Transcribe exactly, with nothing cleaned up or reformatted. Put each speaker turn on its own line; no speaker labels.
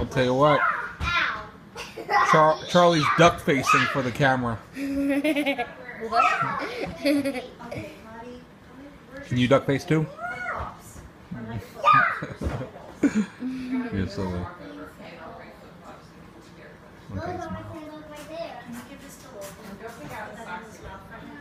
I'll tell you what. Char Charlie's duck facing for the camera.
What?
Can you duck face too? You're silly. Okay, smile.